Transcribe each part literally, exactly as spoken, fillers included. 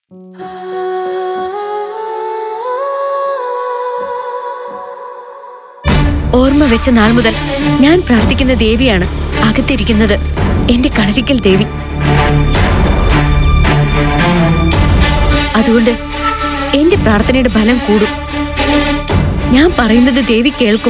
ഓർമ്മ വെച്ച നാൾ മുതൽ ഞാൻ പ്രാർത്ഥിക്കുന്ന ദേവിയാണ് അകത്തിരിക്കുന്നത്, എന്റെ കളരിക്കൽ ദേവി. അതുകൊണ്ട് എന്റെ പ്രാർത്ഥനയുടെ ഫലം കൂടും. ഞാൻ പറയുന്നത് ദേവി കേൾക്കും.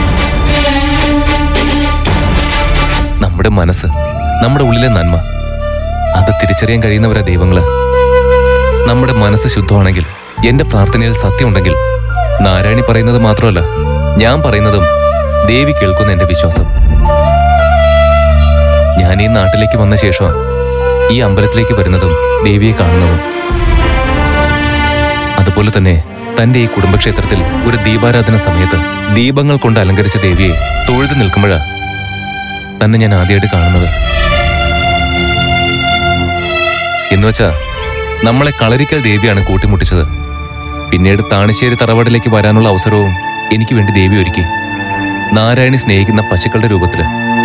നമ്മുടെ മനസ്സ്, നമ്മുടെ ഉള്ളിലെ നന്മ, അത് തിരിച്ചറിയാൻ കഴിയുന്നവരാ ദൈവങ്ങള്. നമ്മുടെ മനസ്സ് ശുദ്ധമാണെങ്കിൽ, എന്റെ പ്രാർത്ഥനയിൽ സത്യമുണ്ടെങ്കിൽ, നാരായണി പറയുന്നത് മാത്രമല്ല ഞാൻ പറയുന്നതും ദേവി കേൾക്കുന്ന എന്റെ വിശ്വാസം. ഞാൻ ഈ നാട്ടിലേക്ക് വന്ന ശേഷം ഈ അമ്പലത്തിലേക്ക് വരുന്നതും ദേവിയെ കാണുന്നതും. അതുപോലെ തന്നെ തന്റെ ഈ കുടുംബക്ഷേത്രത്തിൽ ഒരു ദീപാരാധന സമയത്ത് ദീപങ്ങൾ കൊണ്ട് അലങ്കരിച്ച ദേവിയെ തൊഴുതു നിൽക്കുമ്പോഴാ തന്നെ ഞാൻ ആദ്യമായിട്ട് കാണുന്നത്. എന്നുവെച്ചാ നമ്മളെ കളരിക്കൽ ദേവിയാണ് കൂട്ടിമുട്ടിച്ചത്. പിന്നീട് താണിശ്ശേരി തറവാടിലേക്ക് വരാനുള്ള അവസരവും എനിക്ക് വേണ്ടി ദേവി ഒരുക്കി, നാരായണി സ്നേഹിക്കുന്ന പശുക്കളുടെ രൂപത്തില്.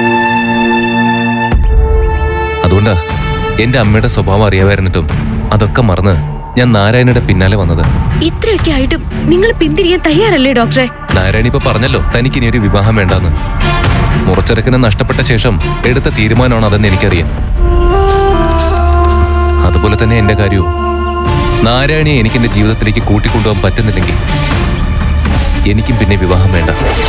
അതുകൊണ്ടാ എന്റെ അമ്മയുടെ സ്വഭാവം അറിയാമായിരുന്നിട്ടും അതൊക്കെ മറന്ന് ഞാൻ നാരായണിയുടെ പിന്നാലെ വന്നത്. ഇത്രയൊക്കെ ആയിട്ടും നിങ്ങൾ പിന്തിരിയാൻ തയ്യാറല്ലേ ഡോക്ടറെ? നാരായണി ഇപ്പൊ പറഞ്ഞല്ലോ തനിക്കിനി ഒരു വിവാഹം വേണ്ടാന്ന്. മുറച്ചെറുക്കിനെ നഷ്ടപ്പെട്ട ശേഷം എടുത്ത തീരുമാനമാണ് അതെന്ന് എനിക്കറിയാം. അതുപോലെ തന്നെ എന്റെ കാര്യവും. നാരായണിയെ എനിക്ക് എന്റെ ജീവിതത്തിലേക്ക് കൂട്ടിക്കൊണ്ടുപോകാൻ പറ്റുന്നില്ലെങ്കിൽ എനിക്കും പിന്നെ വിവാഹം വേണ്ട.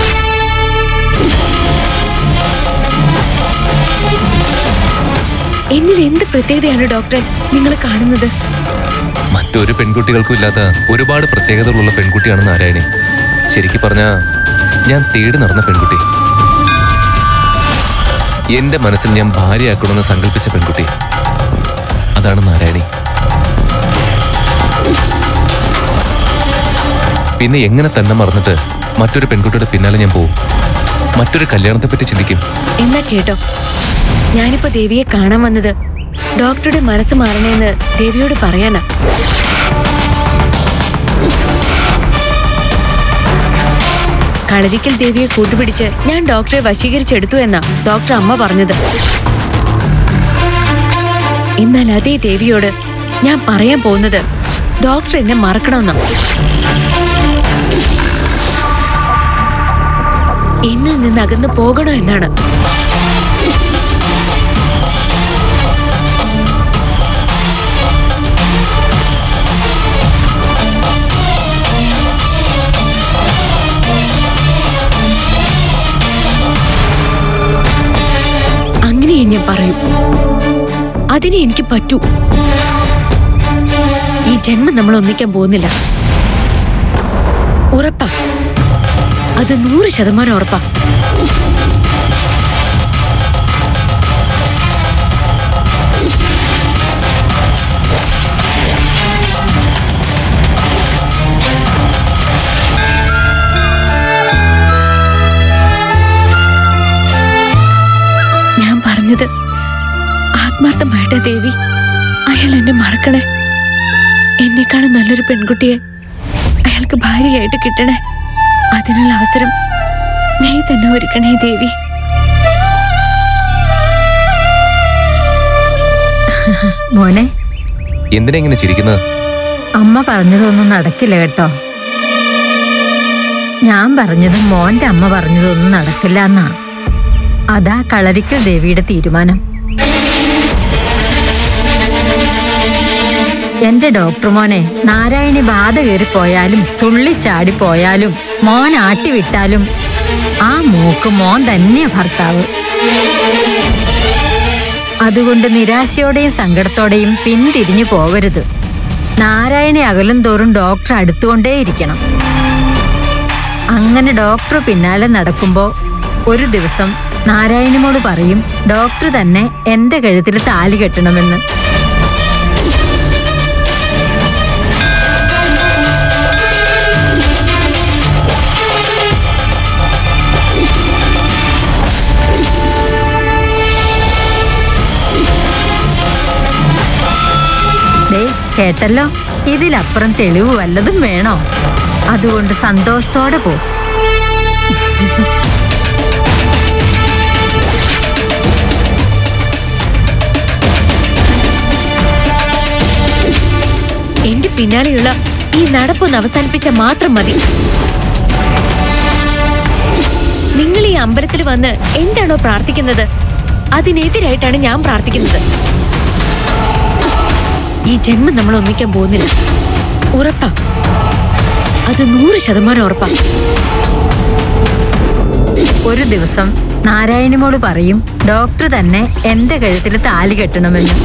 എന്നിൽ എന്ത് പ്രത്യേകതയാണ് ഡോക്ടറെ നിങ്ങൾ കാണുന്നത്? മറ്റൊരു പെൺകുട്ടികൾക്കും ഇല്ലാത്ത ഒരുപാട് പ്രത്യേകതകളുള്ള പെൺകുട്ടിയാണ് നാരായണി. ശരിക്കും പറഞ്ഞാ ഞാൻ തേടി നടന്ന പെൺകുട്ടി. എന്റെ മനസ്സിൽ ഞാൻ ഭാര്യയാക്കണമെന്ന് സങ്കല്പിച്ച പെൺകുട്ടി, അതാണ് നാരായണി. പിന്നെ എങ്ങനെ തന്നെ മറന്നിട്ട് മറ്റൊരു പെൺകുട്ടിയുടെ പിന്നാലെ ഞാൻ പോവും? മറ്റൊരു കല്യാണത്തെ പറ്റി ചിന്തിക്കും. എന്നാ കേട്ടോ, ഞാനിപ്പോ ദേവിയെ കാണാൻ വന്നത് ഡോക്ടറുടെ മനസ്സ് മാറണേന്ന് ദേവിയോട് പറയാനാ. കളരിക്കൽ ദേവിയെ കൂട്ടുപിടിച്ച് ഞാൻ ഡോക്ടറെ വശീകരിച്ചെടുത്തു എന്നാ ഡോക്ടർ അമ്മ പറഞ്ഞത്. എന്നാൽ അതേ ദേവിയോട് ഞാൻ പറയാൻ പോകുന്നത് ഡോക്ടർ എന്നെ മറക്കണമെന്നാ. എന്നിൽ നിന്ന് അകന്ന് പോകണോ എന്നാണ്. അങ്ങനെ ഞാൻ പറയും. അതിനെ എനിക്ക് പറ്റൂ. ഈ ജന്മം നമ്മൾ ഒന്നിക്കാൻ പോകുന്നില്ല. ഉറപ്പാ, അത് നൂറ് ശതമാനം ഉറപ്പാ. ഞാൻ പറഞ്ഞത് ആത്മാർത്ഥമായിട്ടാ ദേവി. അയാൾ എന്നെ മറക്കണേ. എന്നെക്കാളും നല്ലൊരു പെൺകുട്ടിയെ അയാൾക്ക് ഭാര്യയായിട്ട് കിട്ടണേ. അതിനുള്ള അവസരം നീ തന്നെ ഒരുക്കണേ ദേവി. മോനെ, എന്തിനാ ഇങ്ങനെ ചിരിക്കുന്നത്? അമ്മ പറഞ്ഞതൊന്നും നടക്കില്ല കേട്ടോ. ഞാൻ പറഞ്ഞതും മോന്റെ അമ്മ പറഞ്ഞതൊന്നും നടക്കില്ല എന്നാ. അതാ കളരിക്കൽ ദേവിയുടെ തീരുമാനം. എന്റെ ഡോക്ടർ മോനെ, നാരായണി ബാധ കയറിപ്പോയാലും തുള്ളിച്ചാടിപ്പോയാലും മോൻ ആട്ടിവിട്ടാലും ആ മൂക്ക് മോൻ തന്നെയാ ഭർത്താവ്. അതുകൊണ്ട് നിരാശയോടെയും സങ്കടത്തോടെയും പിന്തിരിഞ്ഞു പോകരുത്. നാരായണി അകലും തോറും ഡോക്ടർ അടുത്തുകൊണ്ടേയിരിക്കണം. അങ്ങനെ ഡോക്ടർ പിന്നാലെ നടക്കുമ്പോ ഒരു ദിവസം നാരായണിനോട് പറയും ഡോക്ടർ തന്നെ എന്റെ കഴുത്തിൽ താലി കെട്ടണമെന്ന്. കേട്ടല്ലോ, ഇതിലപ്പുറം തെളിവ് വല്ലതും വേണോ? അതുകൊണ്ട് സന്തോഷത്തോടെ പോ. എന്റെ പിന്നാലെയുള്ള ഈ നടപ്പൊന്ന് അവസാനിപ്പിച്ച മാത്രം മതി. നിങ്ങൾ ഈ അമ്പലത്തിൽ വന്ന് എന്താണോ പ്രാർത്ഥിക്കുന്നത് അതിനെതിരായിട്ടാണ് ഞാൻ പ്രാർത്ഥിക്കുന്നത്. ഈ ജന്മം നമ്മൾ ഒന്നിക്കാൻ പോകുന്നില്ല. ഉറപ്പാ, അത് നൂറ് ശതമാനം ഉറപ്പാ. ഒരു ദിവസം നാരായണിമോട് പറയും ഡോക്ടർ തന്നെ എന്റെ കഴുത്തിൽ താലി കെട്ടണമെന്ന്.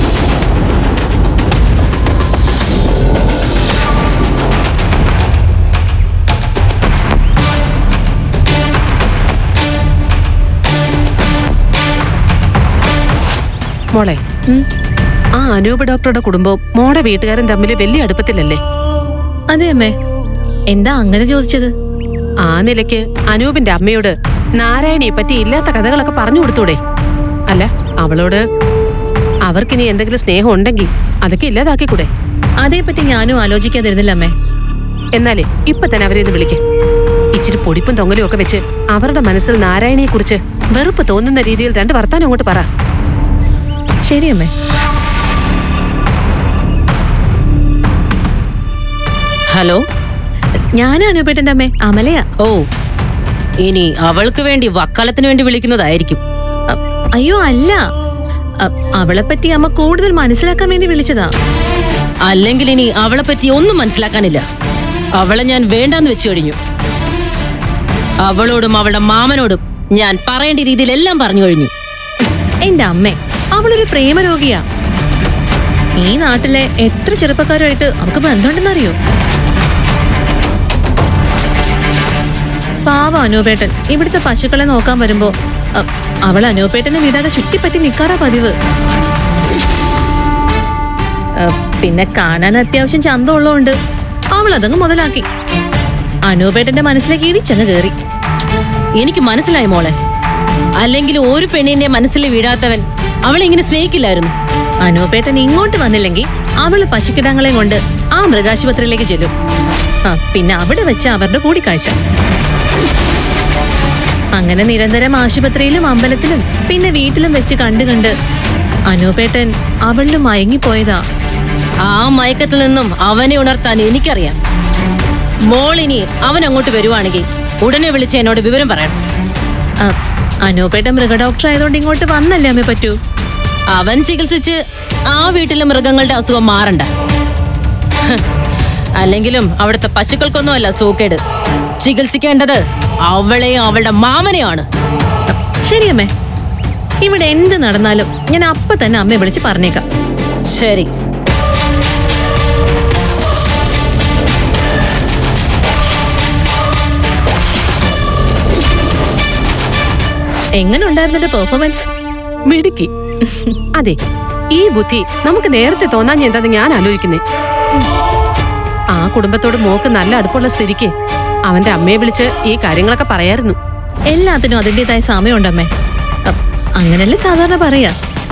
മോളെ, ആ അനൂപ് ഡോക്ടറുടെ കുടുംബവും മോടെ വീട്ടുകാരും തമ്മിൽ വലിയ അടുപ്പത്തിലല്ലേ? അതെ അമ്മേ. എന്താ അങ്ങനെ ചോദിച്ചത്? ആ നിലയ്ക്ക് അനൂപിന്റെ അമ്മയോട് നാരായണിയെ പറ്റി ഇല്ലാത്ത കഥകളൊക്കെ പറഞ്ഞു കൊടുത്തൂടെ? അല്ല, അവളോട് അവർക്കിനി എന്തെങ്കിലും സ്നേഹം ഉണ്ടെങ്കിൽ അതൊക്കെ ഇല്ലാതാക്കിക്കൂടെ? അതേപ്പറ്റി ഞാനും ആലോചിക്കാതിരുന്നില്ല അമ്മേ. എന്നാലേ ഇപ്പൊ തന്നെ അവരെ ഒന്ന് വിളിക്ക്. ഇച്ചിരി പൊടിപ്പും തൊങ്ങലും ഒക്കെ വെച്ച് അവരുടെ മനസ്സിൽ നാരായണിയെ കുറിച്ച് വെറുപ്പ് തോന്നുന്ന രീതിയിൽ രണ്ട് വർത്താനം അങ്ങോട്ട് പറ. ശരി അമ്മേ. ഹലോ, ഞാൻ അനൂപേട്ടന്റെ അമ്മേ, അമലയാ. ഓ, ഇനി അവൾക്ക് വേണ്ടി വക്കാലത്തിന് വേണ്ടി വിളിക്കുന്നതായിരിക്കും. അ- അയ്യോ അല്ല, അ- അവളെ പറ്റി അമ്മ കൂടുതൽ മനസ്സിലാക്കാൻ വേണ്ടി വിളിച്ചതാ. അല്ലെങ്കിൽ ഇനി അവളെ പറ്റി ഒന്നും മനസ്സിലാക്കാനില്ല. അവളെ ഞാൻ വേണ്ടാന്ന് വെച്ചു കഴിഞ്ഞു. അവളോടും അവളുടെ മാമനോടും ഞാൻ പറയേണ്ട രീതിയിൽ എല്ലാം പറഞ്ഞു കഴിഞ്ഞു. എന്റെ അമ്മേ, അവളൊരു പ്രേമരോഗിയാ. ഈ നാട്ടിലെ എത്ര ചെറുപ്പക്കാരുമായിട്ട് അവൾക്ക് ബന്ധമുണ്ടെന്നറിയോ? പാവ അനൂപേട്ടൻ ഇവിടുത്തെ പശുക്കളെ നോക്കാൻ വരുമ്പോ അ, അവൾ അനൂപേട്ടനെ വിടാതെ ചുറ്റിപ്പറ്റി നിക്കാറാ പതിവ്. അ, പിന്നെ കാണാൻ അത്യാവശ്യം ചന്തം ഉള്ളതുകൊണ്ട് അവൾ അതങ്ങ് മുതലാക്കി. അനൂപേട്ടന്റെ മനസ്സിലേക്ക് ഇടിച്ചങ്ങ് കേറി. എനിക്ക് മനസ്സിലായി മോളെ. അല്ലെങ്കിൽ ഒരു പെണ്ണിന്റെ മനസ്സിൽ വീഴാത്തവൻ അവളെ ഇങ്ങനെ സ്നേഹിക്കില്ലായിരുന്നു. അനൂപേട്ടൻ ഇങ്ങോട്ട് വന്നില്ലെങ്കിൽ അവള് പശുക്കിടങ്ങളെ കൊണ്ട് ആ മൃഗാശുപത്രിയിലേക്ക് ചെല്ലും. ആ പിന്നെ അവിടെ വെച്ച് അവരുടെ കൂടിക്കാഴ്ച. അങ്ങനെ നിരന്തരം ആശുപത്രിയിലും അമ്പലത്തിലും പിന്നെ വീട്ടിലും വെച്ച് കണ്ടു കണ്ട് അനൂപേട്ടൻ അവളിലും മയങ്ങിപ്പോയതാ. ആ മയക്കത്തിൽ നിന്നും അവനെ ഉണർത്താൻ എനിക്കറിയാം. മോളിനി അവൻ അങ്ങോട്ട് വരുവാണെങ്കിൽ ഉടനെ വിളിച്ച് എന്നോട് വിവരം പറയണം. ആ, അനൂപേട്ടൻ മൃഗഡോക്ടർ ആയതുകൊണ്ട് ഇങ്ങോട്ട് വന്നല്ലേ അമ്മേ പറ്റൂ. അവൻ ചികിത്സിച്ച് ആ വീട്ടിലെ മൃഗങ്ങളുടെ അസുഖം മാറണ്ട. ഹ്, അല്ലെങ്കിലും അവിടുത്തെ പശുക്കൾക്കൊന്നുമല്ല സൂക്കേട്. ചികിത്സിക്കേണ്ടത് അവളെയും അവളുടെ മാമനെയാണ്. ശരി അമ്മേ, ഇവിടെ എന്ത് നടന്നാലും ഞാൻ അപ്പൊ തന്നെ അമ്മയെ വിളിച്ച് പറഞ്ഞേക്കാം. ശരി. എങ്ങനെ ഉണ്ടായിരുന്നു എന്റെ പെർഫോമൻസ്? മിടുക്കി. അതെ, ഈ ബുദ്ധി നമുക്ക് നേരത്തെ തോന്നാൻ എന്താന്ന് ഞാൻ ആലോചിക്കുന്നേ. ആ കുടുംബത്തോട് മോക്ക് നല്ല അടുപ്പുള്ള സ്ഥിതിക്ക് അവന്റെ അമ്മയെ വിളിച്ച് ഈ കാര്യങ്ങളൊക്കെ പറയായിരുന്നു. എല്ലാത്തിനും അതിൻ്റെതായ സമയമുണ്ടമ്മേ. അ- അങ്ങനല്ലേ സാധാരണ പറയാ.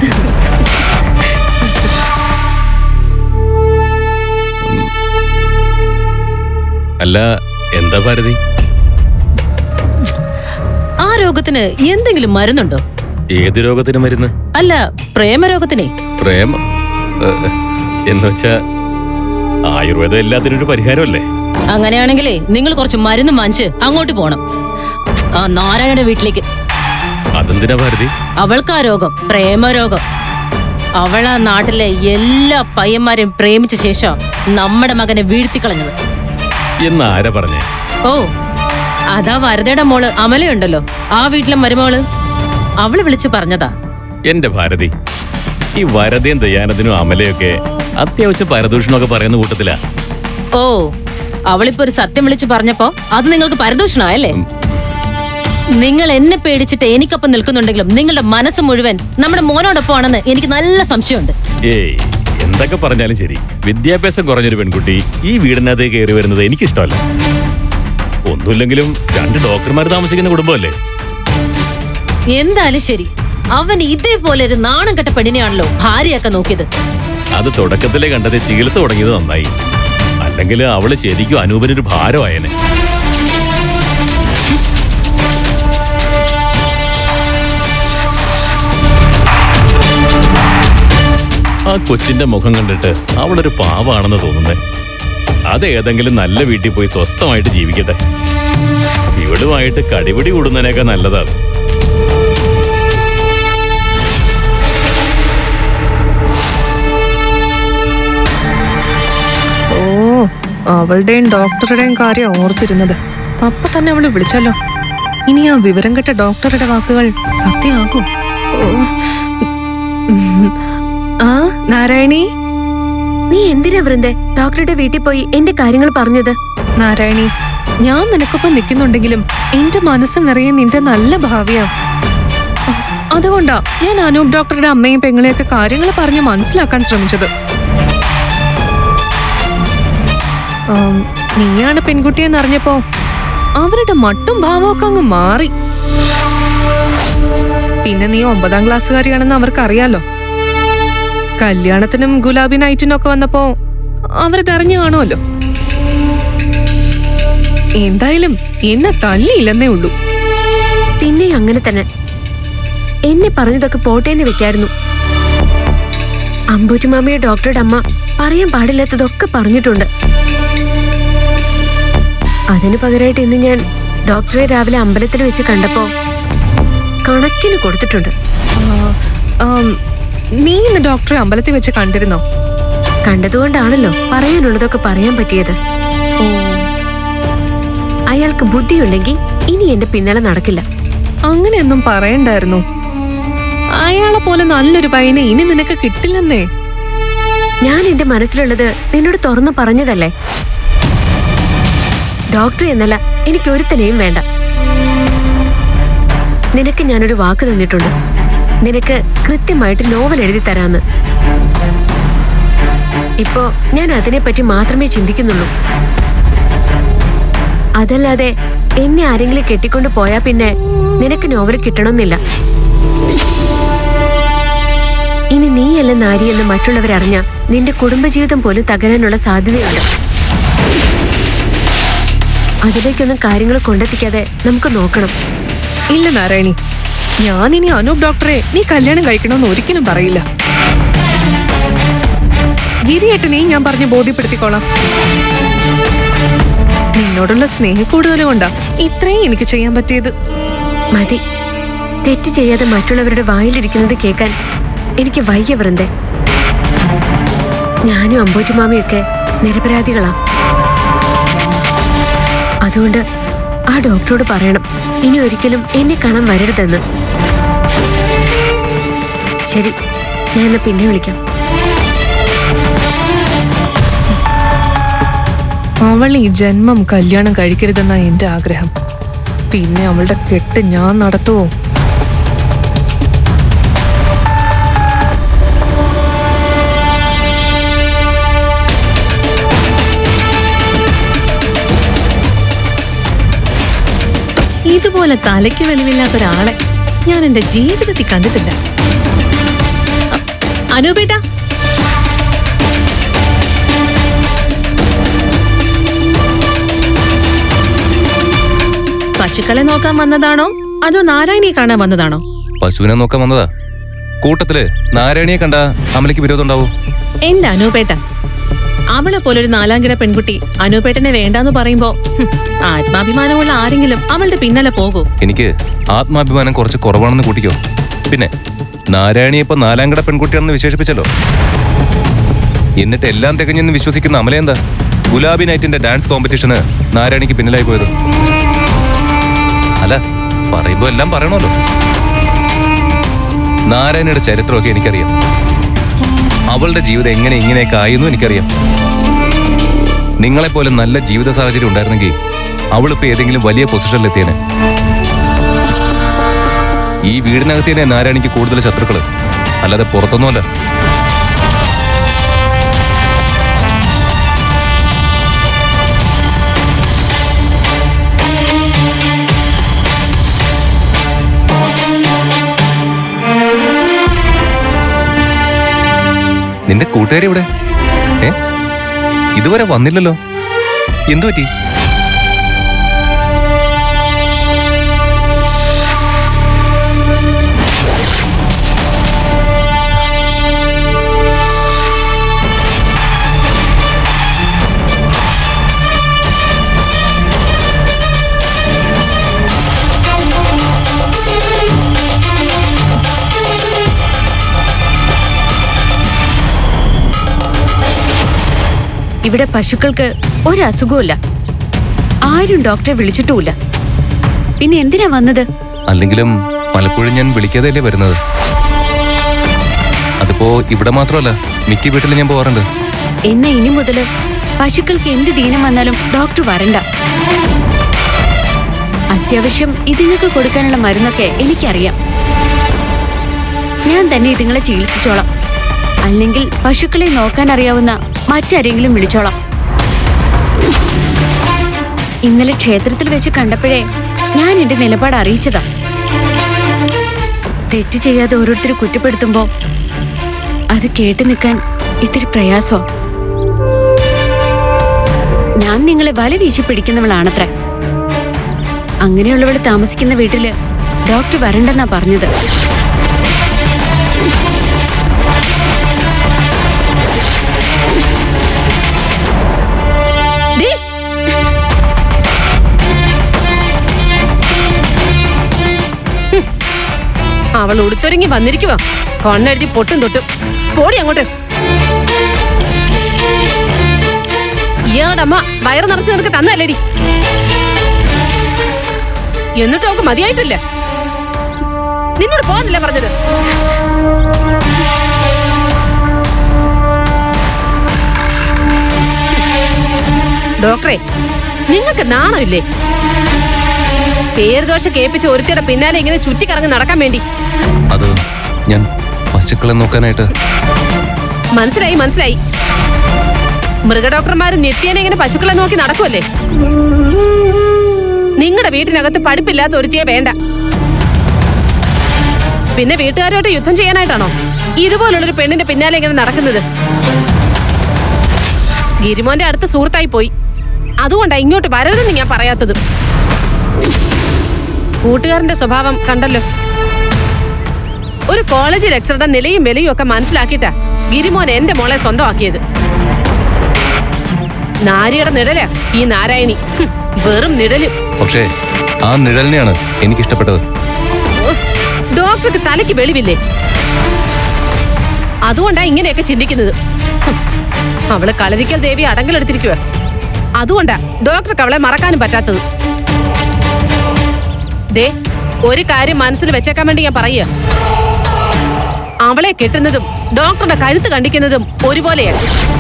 അല്ല, എന്താ ഭാരതി? ആ രോഗത്തിന് എന്തെങ്കിലും മരുന്നുണ്ടോ? ഏത് രോഗത്തിന് മരുന്ന്? അല്ല, പ്രേമരോഗത്തിനെ. പ്രേമം എന്നുവെച്ചാ ആയുർവേദം എല്ലാത്തിനും ഒരു പരിഹാരമല്ലേ? അങ്ങനെയാണെങ്കിലേ നിങ്ങൾ കുറച്ച് മരുന്ന് വാങ്ങിച്ച് അങ്ങോട്ട് പോണം, ആ നാരായണ വീട്ടിലേക്ക്. അതെന്തിനാ ഭാരതി? അവൾക്ക് ആ രോഗം പ്രേമരോഗം. അവളാ നാട്ടിലെ എല്ലാ പയ്യന്മാരെയും പ്രേമിച്ച ശേഷം നമ്മുടെ മകനെ വീഴ്ത്തിക്കളഞ്ഞത്. എന്നാരാ പറഞ്ഞേ? ഓ, അതാ വരദയുടെ മോള് അമലയുണ്ടല്ലോ, ആ വീട്ടിലെ മരുമോള്. അവള് വിളിച്ചു പറഞ്ഞതാ. എന്റെ ഭാരതി, ഈ വരദയും ദയാനത്തിനും അമലയൊക്കെ അത്യാവശ്യം പരദൂഷണമൊക്കെ പറയുന്ന കൂട്ടത്തിലാ. ഓ, അവളിപ്പോ ഒരു സത്യം വിളിച്ചു പറഞ്ഞപ്പോ അത് നിങ്ങൾക്ക് പരദൂഷണായല്ലേ? നിങ്ങൾ എന്നെ പേടിച്ചിട്ട് എനിക്കൊപ്പം നിൽക്കുന്നുണ്ടെങ്കിലും നിങ്ങളുടെ മനസ്സ് മുഴുവൻ നമ്മുടെ മോനോടൊപ്പമാണെന്ന് എനിക്ക് നല്ല സംശയമുണ്ട്. ഏയ്, എന്തൊക്കെ പറഞ്ഞാലും ശരി, വിദ്യാഭ്യാസം കുറഞ്ഞൊരു പെൺകുട്ടി ഈ വീടിനകത്ത് കയറി വരുന്നത് എനിക്കിഷ്ടമല്ല. ഒന്നുമില്ലെങ്കിലും രണ്ട് ഡോക്ടർമാർ താമസിക്കുന്ന കുടുംബമല്ലേ? എന്തായാലും ശരി, അവൻ ഇതേപോലെ ഒരു നാണം കെട്ട പെണ്ണിനെയാണല്ലോ ഭാര്യയൊക്കെ നോക്കിയത്. അത് തുടക്കത്തിലെ കണ്ടത് ചികിത്സ തുടങ്ങിയത് നന്നായി. അല്ലെങ്കിൽ അവള് ശരിക്കും അനൂപനൊരു ഭാരമായേനെ. ആ കൊച്ചിന്റെ മുഖം കണ്ടിട്ട് അവളൊരു പാവാണെന്ന് തോന്നുന്നേ. അത് ഏതെങ്കിലും നല്ല വീട്ടിൽ പോയി സ്വസ്ഥമായിട്ട് ജീവിക്കട്ടെ. ഇവളുമായിട്ട് കടിപിടി കൂടുന്നതിനൊക്കെ നല്ലതാണ്. ഓ, അവളുടെയും ഡോക്ടറുടെയും കാര്യം ഓർത്തിരുന്നത്. അപ്പൊ തന്നെ അവള് വിളിച്ചല്ലോ. ഇനി ആ വിവരം കെട്ട ഡോക്ടറുടെ വാക്കുകൾ സത്യമാകും. ആ നാരായണി, നീ എന്തിനാ വൃന്ദേ ഡോക്ടറുടെ വീട്ടിൽ പോയി എന്റെ കാര്യങ്ങൾ പറഞ്ഞത്? നാരായണി, ഞാൻ നിനക്കൊപ്പം നിൽക്കുന്നുണ്ടെങ്കിലും എന്റെ മനസ്സ് നിറയെ നിന്റെ നല്ല ഭാവിയാ. അതുകൊണ്ടാ ഞാൻ അനൂപ് ഡോക്ടറുടെ അമ്മയും പെങ്ങളെയൊക്കെ കാര്യങ്ങൾ പറഞ്ഞ് മനസ്സിലാക്കാൻ ശ്രമിച്ചത്. നീയാണ് പെൺകുട്ടിയെന്ന് അറിഞ്ഞപ്പോ അവരുടെ മട്ടും ഭാവമൊക്കെ അങ്ങ് മാറി. പിന്നെ നീ ഒമ്പതാം ക്ലാസ്സുകാരിയാണെന്ന് അവർക്കറിയാലോ. കല്യാണത്തിനും ഗുലാബി നൈറ്റിനും ഒക്കെ വന്നപ്പോ അവര് തെരഞ്ഞു കാണുമല്ലോ. എന്തായാലും എന്നെ തല്ലിയില്ലെന്നേ ഉള്ളൂ. പിന്നെ അങ്ങനെ തന്നെ എന്നെ പറഞ്ഞതൊക്കെ പോട്ടേന്ന് വെക്കായിരുന്നു. അമ്പൂറ്റിമാമിയെ ഡോക്ടറുടെ അമ്മ പറയാൻ പാടില്ലാത്തതൊക്കെ പറഞ്ഞിട്ടുണ്ട്. അതിനു പകരമായിട്ട് ഇന്ന് ഞാൻ ഡോക്ടറെ രാവിലെ അമ്പലത്തിൽ വെച്ച് കണ്ടപ്പോ കണക്കിന് കൊടുത്തിട്ടുണ്ട്. നീ ഇന്ന് ഡോക്ടറെ അമ്പലത്തിൽ വെച്ച് കണ്ടിരുന്നോ? കണ്ടതുകൊണ്ടാണല്ലോ പറയാനുള്ളതൊക്കെ പറയാൻ പറ്റിയത്. അയാൾക്ക് ബുദ്ധിയുണ്ടെങ്കിൽ ഇനി എന്റെ പിന്നാലെ നടക്കില്ല. അങ്ങനെയൊന്നും പറയണ്ടായിരുന്നു. അയാളെ പോലെ നല്ലൊരു പയ്യനെ ഇനി നിനക്ക് കിട്ടില്ലെന്നേ. ഞാൻ എന്റെ മനസ്സിലുള്ളത് നിന്നോട് തുറന്നു പറഞ്ഞതല്ലേ. ഡോക്ടർ എന്നല്ല, എനിക്ക് ഒരുത്തനെയും വേണ്ട. നിനക്ക് ഞാനൊരു വാക്ക് തന്നിട്ടുണ്ട്. നിനക്ക് കൃത്യമായിട്ട് നോവൽ എഴുതി തരാന്ന്. ഇപ്പോ ഞാൻ അതിനെപ്പറ്റി മാത്രമേ ചിന്തിക്കുന്നുള്ളൂ. അതല്ലാതെ എന്നെ ആരെങ്കിലും കെട്ടിക്കൊണ്ട് പോയാ പിന്നെ നിനക്ക് നോവൽ കിട്ടണമെന്നില്ല. ഇനി നീയല്ല നാരിയെന്ന് മറ്റുള്ളവരറിഞ്ഞ നിന്റെ കുടുംബജീവിതം പോലും തകരാനുള്ള സാധ്യതയുണ്ട്. അതിലേക്കൊന്നും കാര്യങ്ങൾ കൊണ്ടെത്തിക്കാതെ നമുക്ക് നോക്കണം. ഇല്ല നാരായണി, ഞാനിനി അനൂപ് ഡോക്ടറെ നീ കല്യാണം കഴിക്കണമെന്ന് ഒരിക്കലും പറയില്ല. ഗിരിയേട്ടനെയും ഞാൻ പറഞ്ഞ് ബോധ്യപ്പെടുത്തിക്കോളാം. നിന്നോടുള്ള സ്നേഹം കൂടുതൽ കൊണ്ടാ ഇത്രയും എനിക്ക് ചെയ്യാൻ പറ്റിയത്. മതി, തെറ്റ് ചെയ്യാതെ മറ്റുള്ളവരുടെ വായിലിരിക്കുന്നത് കേൾക്കാൻ എനിക്ക് വയ്യ വൃന്ദേ. ഞാനും അമ്പൂറ്റിമാമിയൊക്കെ നിരപരാധികളാ. അതുകൊണ്ട് ആ ഡോക്ടറോട് പറയണം ഇനി ഒരിക്കലും എന്നെ കാണാൻ വരരുതെന്ന്. ശരി, ഞാൻ ഇന്ന് പിന്നെ വിളിക്കാം. അവൾ ഈ ജന്മം കല്യാണം കഴിക്കരുതെന്നാ എന്റെ ആഗ്രഹം. പിന്നെ അവളുടെ കെട്ട് ഞാൻ നടത്തുവോ? ഇതുപോലെ തലയ്ക്ക് വെളിവില്ലാത്ത ഒരാളെ ഞാൻ എന്റെ ജീവിതത്തിൽ കണ്ടിട്ടില്ല. അനൂപേട്ടാ, പശുക്കളെ നോക്കാൻ വന്നതാണോ അതോ നാരായണിയെ കാണാൻ വന്നതാണോ? പശുവിനെ നോക്കാൻ വന്നതാ. കൂട്ടത്തില് നാരായണിയെ കണ്ട അമലയ്ക്ക് വിരോധം ഉണ്ടാവൂ? എന്റെ അനൂപേട്ട, അവളെ പോലൊരു നാലാംകിട പെൺകുട്ടി അനൂപേട്ടനെ വേണ്ടാന്ന് പറയുമ്പോ ആത്മാഭിമാനമുള്ള ആരെങ്കിലും അവളുടെ പിന്നാലെ പോകൂ? എനിക്ക് ആത്മാഭിമാനം കുറച്ച് കുറവാണെന്ന് കൂട്ടിക്കോ. പിന്നെ നാരായണിയെ ഇപ്പൊ നാലാംകിട പെൺകുട്ടിയാണെന്ന് വിശേഷിപ്പിച്ചല്ലോ. എന്നിട്ട് എല്ലാം തികഞ്ഞെന്ന് വിശ്വസിക്കുന്ന അമലെന്താ ഗുലാബി നൈറ്റിന്റെ ഡാൻസ് കോമ്പറ്റീഷന് നാരായണിക്ക് പിന്നിലായി പോയത്? അല്ല, പറയുമ്പോ എല്ലാം പറയണമല്ലോ. നാരായണിയുടെ ചരിത്രമൊക്കെ എനിക്കറിയാം. അവളുടെ ജീവിതം എങ്ങനെ ഇങ്ങനെയൊക്കെ ആയിരുന്നു എനിക്കറിയാം. നിങ്ങളെപ്പോലെ നല്ല ജീവിത സാഹചര്യം ഉണ്ടായിരുന്നെങ്കിൽ അവളിപ്പോ ഏതെങ്കിലും വലിയ പൊസിഷനിലെത്തിയേനെ. ഈ വീടിനകത്തേനെ നാരായണിക്ക് കൂടുതൽ ശത്രുക്കള്, അല്ലാതെ പുറത്തൊന്നുമല്ല. നിന്റെ കൂട്ടുകാരി ഇവിടെ ഏ ഇതുവരെ വന്നില്ലല്ലോ, എന്തു പറ്റി? ഇവിടെ പശുക്കൾക്ക് ഒരു അസുഖവുമില്ല. ആരും ഡോക്ടറെ വിളിച്ചിട്ടുമില്ല. പിന്നെ എന്തിനാ വന്നത്? അല്ലെങ്കിലും പലപ്പോഴും ഞാൻ വിളിക്കാതെയല്ലേ വരുന്നത്. അതിപ്പോ ഇവിടെ മാത്രമല്ല, മിക്ക വീട്ടിൽ ഞാൻ പോവാറുണ്ട്. എന്നാ ഇനി മുതല് പശുക്കൾക്ക് എന്ത് ദീനം വന്നാലും ഡോക്ടർ വരണ്ട. അത്യാവശ്യം ഇതുങ്ങൾക്ക് കൊടുക്കാനുള്ള മരുന്നൊക്കെ എനിക്കറിയാം. ഞാൻ തന്നെ ഇതുങ്ങളെ ചികിത്സിച്ചോളാം. അല്ലെങ്കിൽ പശുക്കളെ നോക്കാൻ അറിയാവുന്ന മറ്റാരെങ്കിലും വിളിച്ചോളാം. ഇന്നലെ ക്ഷേത്രത്തിൽ വെച്ച് കണ്ടപ്പോഴേ ഞാൻ എന്റെ നിലപാട് അറിയിച്ചതാ. തെറ്റ് ചെയ്യാതെ ഓരോരുത്തർ കുറ്റപ്പെടുത്തുമ്പോ അത് കേട്ടു നിൽക്കാൻ ഇത്തിരി പ്രയാസോ. ഞാൻ നിങ്ങളെ വല വീശി പിടിക്കുന്നവളാണത്ര. അങ്ങനെയുള്ളവൾ താമസിക്കുന്ന വീട്ടില് ഡോക്ടർ വരണ്ടെന്നാ പറഞ്ഞത്. അവൾ ഉടുത്തൊരുങ്ങി വന്നിരിക്കുവാ. കണ്ണെഴുതി പൊട്ടും തൊട്ടും. പോടി അങ്ങോട്ട്. ഇയാളുടെ അമ്മ വയറ് നിറച്ച് നിനക്ക് തന്നല്ലേടി. എന്നിട്ട് അവക്ക് മതിയായിട്ടില്ല. നിന്നോട് പോകാനല്ലേ പറഞ്ഞത്? ഡോക്ടറെ, നിങ്ങൾക്ക് നാണമില്ലേ? പേരുദോഷം കേൾപ്പിച്ച് ഒരുത്തിയുടെ പിന്നാലെ ഇങ്ങനെ ചുറ്റിക്കറങ്ങി നടക്കാൻ വേണ്ടി. അത് ഞാൻ പശുക്കളെ നോക്കാനായിട്ട്. മനസ്സിലായി മനസ്സിലായി. മൃഗഡോക്ടർമാര് നിത്യേന ഇങ്ങനെ പശുക്കളെ നോക്കി നടക്കുമല്ലേ? നിങ്ങളുടെ വീട്ടിനകത്ത് പഠിപ്പില്ലാത്ത ഒരുത്തിയെ വേണ്ട. പിന്നെ വീട്ടുകാരോട്ട് യുദ്ധം ചെയ്യാനായിട്ടാണോ ഇതുപോലുള്ളൊരു പെണ്ണിന്റെ പിന്നാലെ ഇങ്ങനെ നടക്കുന്നത്? ഗിരിമോന്റെ അടുത്ത സുഹൃത്തായി പോയി. അതുകൊണ്ടാ ഇങ്ങോട്ട് വരരുതെന്ന് ഞാൻ പറയാത്തത്. കൂട്ടുകാരന്റെ സ്വഭാവം കണ്ടല്ലോ. ഒരു കോളേജ് ലെക്ചറുടെ നിലയും വിലയും ഒക്കെ മനസ്സിലാക്കിയിട്ടാ ഗിരിമോൻ എന്റെ മോളെ സ്വന്തമാക്കിയത്. നാരിയുടെ നിഴല ഈ നാരായണി. വെറും നിഴല്. പക്ഷേ ആ നിഴലിനെയാണ് എനിക്കിഷ്ടപ്പെട്ടത്. ഡോക്ടർക്ക് തലയ്ക്ക് വെളിവില്ലേ? അതുകൊണ്ടാ ഇങ്ങനെയൊക്കെ ചിന്തിക്കുന്നത്. അവള് കളരിക്കൽ ദേവി അടങ്കലെടുത്തിരിക്കുക. അതുകൊണ്ടാ ഡോക്ടർക്ക് അവളെ മറക്കാനും പറ്റാത്തത്. ദേ, ഒരു കാര്യം മനസ്സിൽ വെച്ചേക്കാൻ വേണ്ടി ഞാൻ പറയുക. അവളെ കെട്ടുന്നതും ഡോക്ടറുടെ കഴുത്ത് കണ്ടിക്കുന്നതും ഒരുപോലെയാണ്.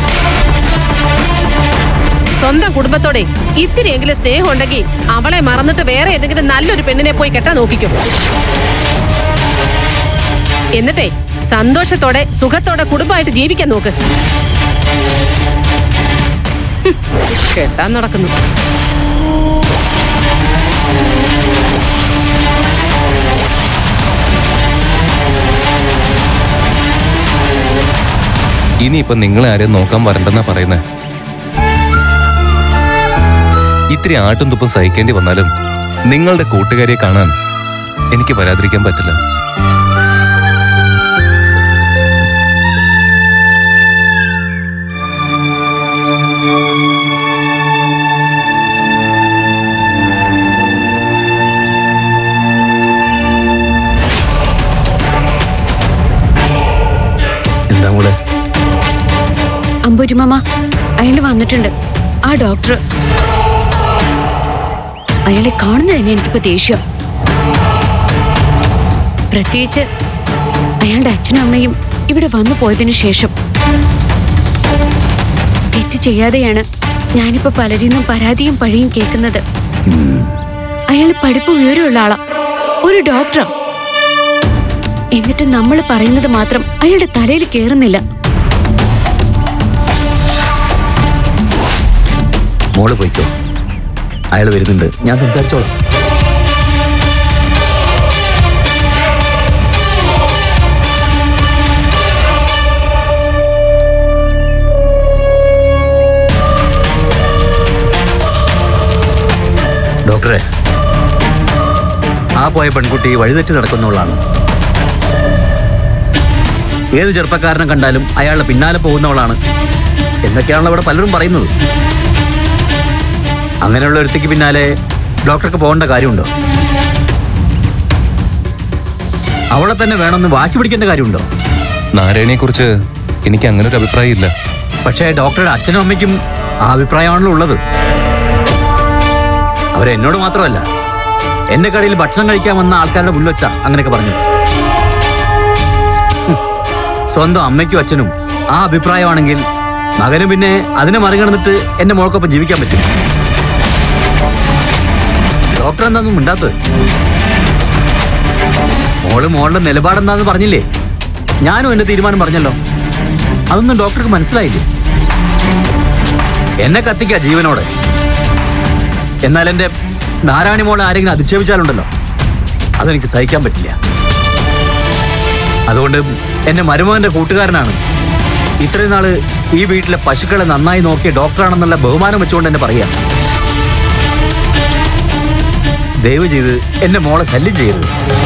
സ്വന്തം കുടുംബത്തോടെ ഇത്തിരിയെങ്കിലും സ്നേഹം ഉണ്ടെങ്കിൽ അവളെ മറന്നിട്ട് വേറെ ഏതെങ്കിലും നല്ലൊരു പെണ്ണിനെ പോയി കെട്ടാൻ നോക്കിക്കും. എന്നിട്ടേ സന്തോഷത്തോടെ സുഖത്തോടെ കുടുംബമായിട്ട് ജീവിക്കാൻ നോക്ക്. കെട്ടാൻ നടക്കുന്നു. ഇനിയിപ്പൊ നിങ്ങളെ ആരെയും നോക്കാൻ വരണ്ടെന്നാ പറയുന്നേ. ഇത്തിരി ആട്ടും തുപ്പും സഹിക്കേണ്ടി വന്നാലും നിങ്ങളുടെ കൂട്ടുകാരിയെ കാണാൻ എനിക്ക് വരാതിരിക്കാൻ പറ്റില്ല. എന്താ മോളെ? അമ്പൂരിമാമ, അയാൾ വന്നിട്ടുണ്ട്. ആ ഡോക്ടർ. അയാളെ കാണുന്നത് തന്നെ എനിക്കിപ്പോ ദേഷ്യം. പ്രത്യേകിച്ച് അയാളുടെ അച്ഛനും അമ്മയും ഇവിടെ വന്നു പോയതിനു ശേഷം. തെറ്റ് ചെയ്യാതെയാണ് ഞാനിപ്പോ പലരിൽ നിന്നും പരാതിയും പഴിയും കേൾക്കുന്നത്. അയാൾ പഠിപ്പ് വിവരമുള്ള ആളാ, ഒരു ഡോക്ടറാ. എന്നിട്ട് നമ്മൾ പറയുന്നത് മാത്രം അയാളുടെ തലയിൽ കേറുന്നില്ല. മോള് പോയിക്കോ, അയാൾ വരുന്നുണ്ട്, ഞാൻ സംസാരിച്ചോളാം. ഡോക്ടറെ, ആ പോയ പെൺകുട്ടി വഴിതെറ്റി നടക്കുന്നവളാണ്. ഏത് ചെറുപ്പക്കാരനെ കണ്ടാലും അയാളുടെ പിന്നാലെ പോകുന്നവളാണ് എന്നൊക്കെയാണല്ലോ അവിടെ പലരും പറയുന്നത്. അങ്ങനെയുള്ള ഒരുത്തിക്ക് പിന്നാലെ ഡോക്ടർക്ക് പോകേണ്ട കാര്യമുണ്ടോ? അവളെ തന്നെ വേണമെന്ന് വാശി പിടിക്കേണ്ട കാര്യമുണ്ടോ? നാരായണിയെ കുറിച്ച് എനിക്ക് അങ്ങനെ ഒരു അഭിപ്രായം ഇല്ല. പക്ഷേ ഡോക്ടറുടെ അച്ഛനും അമ്മയ്ക്കും ആ അഭിപ്രായമാണല്ലോ ഉള്ളത്. അവരെന്നോട് മാത്രമല്ല, എന്റെ കടയിൽ ഭക്ഷണം കഴിക്കാൻ വന്ന ആൾക്കാരുടെ മുന്നിൽ വെച്ചാ അങ്ങനെയൊക്കെ പറഞ്ഞു. സ്വന്തം അമ്മയ്ക്കും അച്ഛനും ആ അഭിപ്രായമാണെങ്കിൽ മകനും പിന്നെ അതിനെ മറികടന്നിട്ട് എന്റെ മോൾക്കൊപ്പം ജീവിക്കാൻ പറ്റും. ഡോക്ടർ എന്താന്നും മിണ്ടാത്തത്? മോള് മോളുടെ നിലപാടെന്താന്ന് പറഞ്ഞില്ലേ? ഞാനും എന്റെ തീരുമാനം പറഞ്ഞല്ലോ. അതൊന്നും ഡോക്ടർക്ക് മനസ്സിലായില്ലേ? എന്നെ കത്തിക്കാ ജീവനോടെ. എന്നാൽ എന്റെ നാരായണി മോളെ ആരെങ്കിലും അധിക്ഷേപിച്ചാലുണ്ടല്ലോ, അതെനിക്ക് സഹിക്കാൻ പറ്റില്ല. അതുകൊണ്ട് എന്റെ മരുമകന്റെ കൂട്ടുകാരനാണ്, ഇത്രയും നാള് ഈ വീട്ടിലെ പശുക്കളെ നന്നായി നോക്കിയ ഡോക്ടറാണെന്നുള്ള ബഹുമാനം വെച്ചുകൊണ്ട് എന്നെ പറയാ. ദയവ് ചെയ്ത് എന്റെ മോളെ ശല്യം ചെയ്യരുത്.